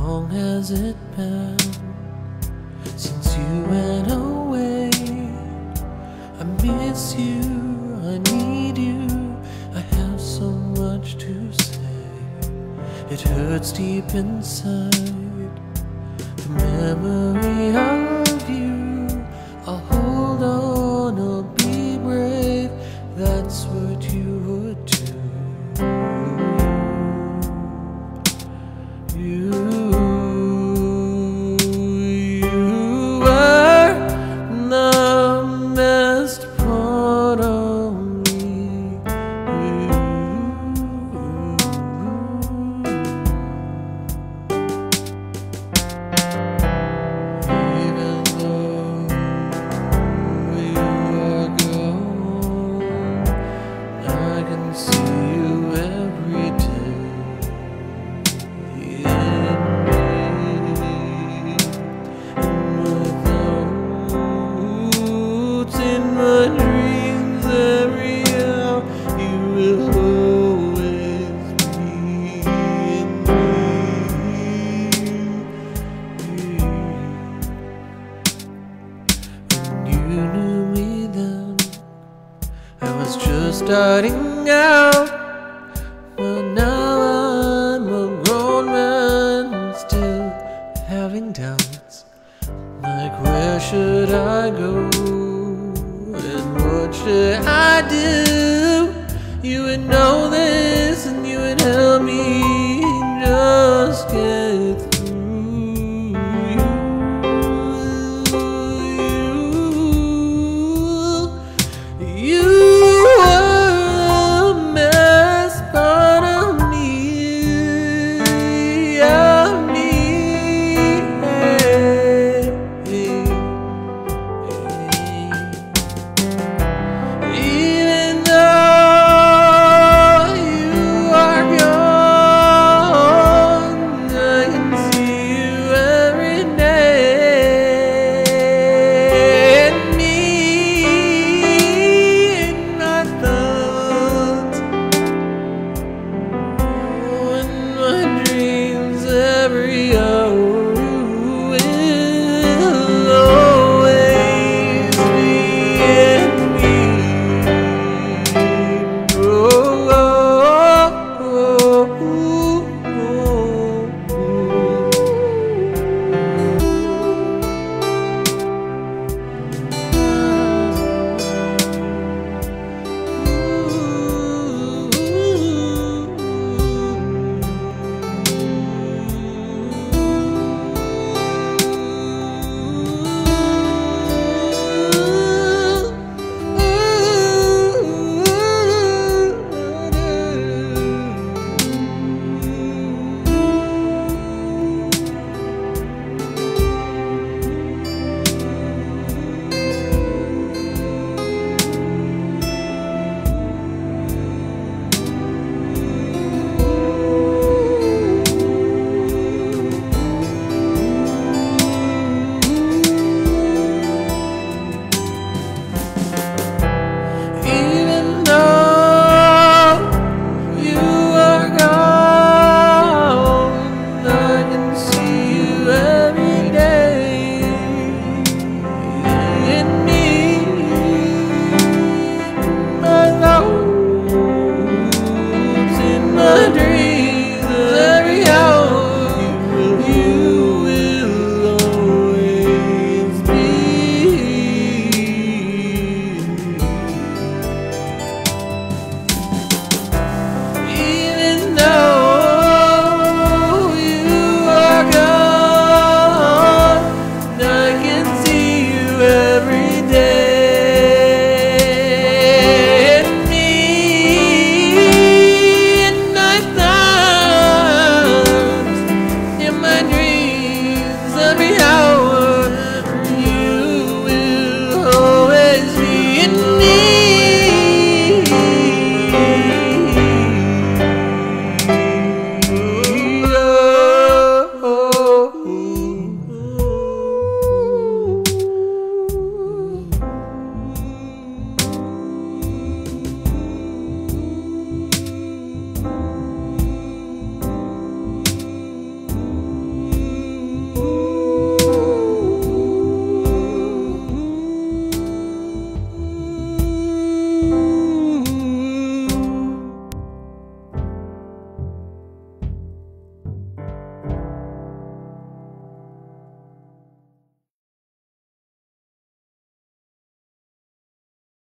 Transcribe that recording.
long has it been since you went away? I miss you, I need you, I have so much to say. It hurts deep inside, the memory of you. I'll hold on, I'll be brave, that's what you would do. You were the best part of me. Even though you are gone, I can see you every day. In my dreams, every hour, you will always be in me. When you knew me then, I was just starting out.